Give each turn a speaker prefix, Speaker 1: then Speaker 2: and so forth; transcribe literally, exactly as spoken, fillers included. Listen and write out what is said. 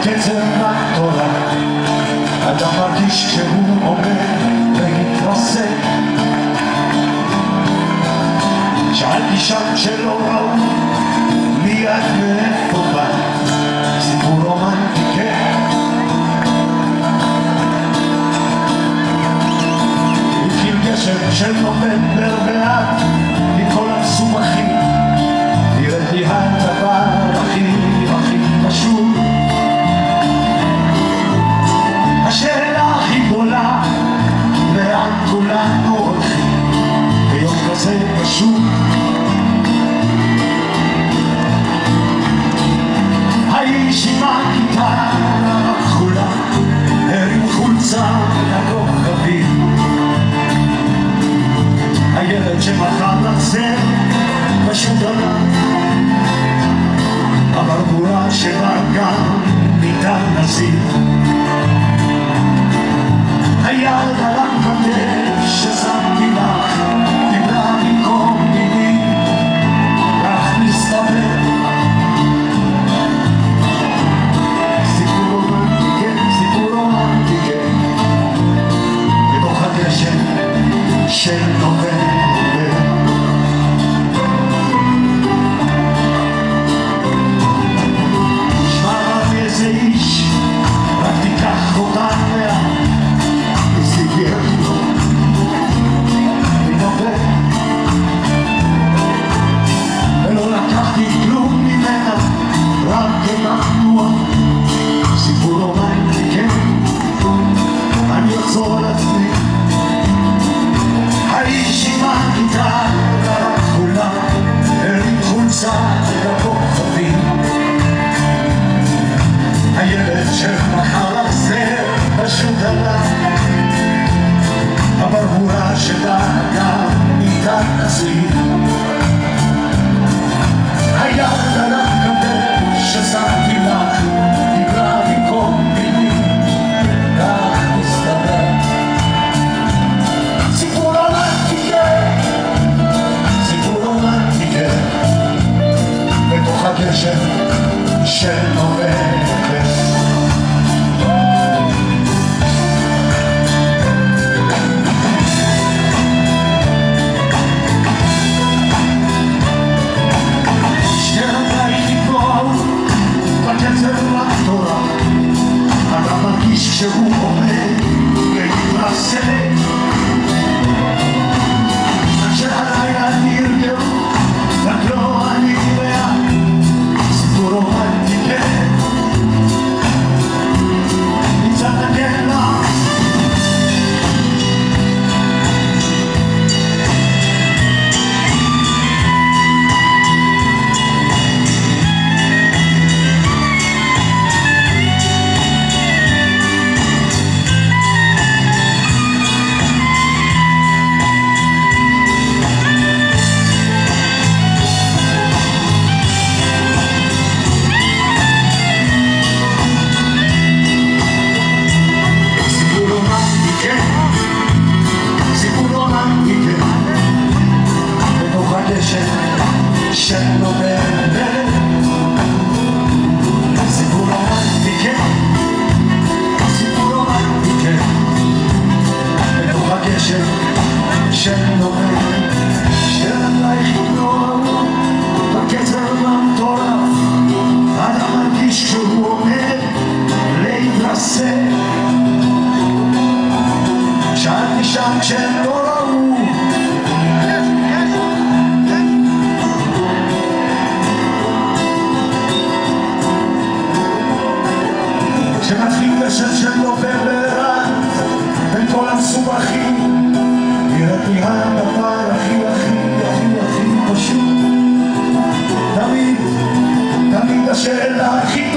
Speaker 1: בקצב התורה, אתה מרגיש כשהוא עומד ומתרסק. שאלתי שם שלא ראו מיד מאיפה בא, סיפור רומנטי כן. התחיל גשם של נובמבר ואת מכל המסובכים, נראית לי הדבר הכי הכי פשוט. השאלה הכי גדולה, לאן כולנו הולכים ביום כזה פשוט? האיש עם הכיתה הכחולה הרים חולצה לכוכבים, הילד שמחר לחזר פשוט עלה, הברבורה שבה גם ניתן לזיל. היד על הכתף ששמתי לך דיברה במקום מילים, כך מסתבר סיפור רומנטי כן, סיפור רומנטי כן, בתוך הגשם של נובמבר. שמע רב איזה איש, רק תיקח אותה לאט, ולא לקחתי כלום ממנה, רק כמחנוע. סיפור רומנטי כן, אני אחזור על עצמי. האיש עם הכיתה הכחולה הרים חולצה לכוכבים, הילד שמחר לחזר פשוט עלה, הברבורה שבה גם ניתן לזיל. היד על הכתף ששמתי לך דיברה במקום מילים, כך מסתבר סיפור רומנטי כן, סיפור רומנטי כן, בתוך הגשם של נובמבר. אתה מרגיש כשהוא עומד ומתרסק, שהלילה נרגעו, רק לא אני ואת, סיפור רומנטי כן, מצד הגלה. של נובמבר, סיפור רומנטי כן, סיפור רומנטי כן, בתוך הגשם של נובמבר. שעלייך יתנור בקצב המטורף, אתה מרגיש כשהוא עומד להתרסק. שאלתי שם כשלא ראו, שמתחיל גשם של נובמבר בין כל המסובכים, נראית לי הדבר הכי הכי הכי הכי פשוט. תמיד, תמיד השאלה הכי